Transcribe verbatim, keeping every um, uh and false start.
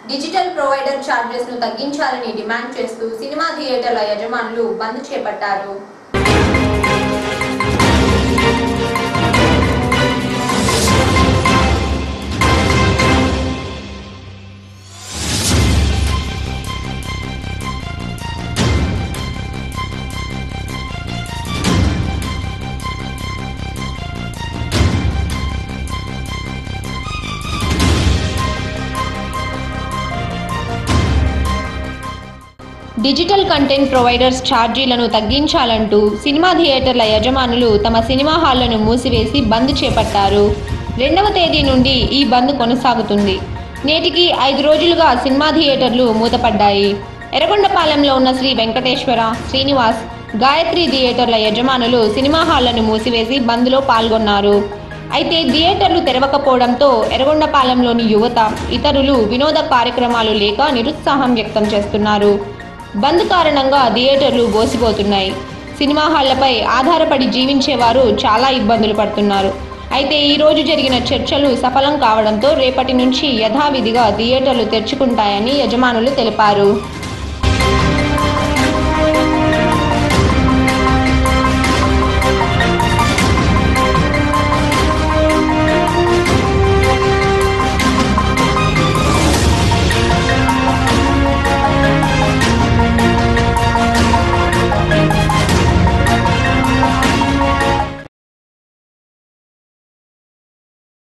Digital provider charges ను తగ్గించాలని demand చేస్తూ సినిమా థియేటర్ల యజమానులు బంద్ చేపట్టారు. డిజిటల్ కంటెంట్ ప్రొవైడర్స్ ఛార్జీలను తగ్గించాలంటూ సినిమా థియేటర్ల యజమానులు తమ సినిమా హాళ్లను మూసివేసి బంద్ చేపట్టారు. రెండవ తేదీ నుండి ఈ బంద్ కొనసాగుతుంది. నేటికి ఐదు రోజులుగా సినిమా థియేటర్లు మూతపడ్డాయి. ఎర్రగొండపాలెంలో ఉన్న శ్రీ వెంకటేశ్వర, శ్రీనివాస్, గాయత్రి థియేటర్ల యజమానులు సినిమా హాళ్లను మూసివేసి బంద్లో పాల్గొన్నారు. అయితే థియేటర్లు తెరవకపోవడంతో ఎర్రగొండపాలెంలోని యువత, ఇతరులు వినోద కార్యక్రమాలు లేక నిరుత్సాహం వ్యక్తం చేస్తున్నారు. బంద్ కారణంగా థియేటర్లు బోసిపోతున్నాయి. సినిమా హాళ్లపై ఆధారపడి జీవించేవారు చాలా ఇబ్బందులు పడుతున్నారు. అయితే ఈ రోజు జరిగిన చర్చలు సఫలం కావడంతో రేపటి నుంచి యథావిధిగా థియేటర్లు తెరుచుకుంటాయని యజమానులు తెలిపారు.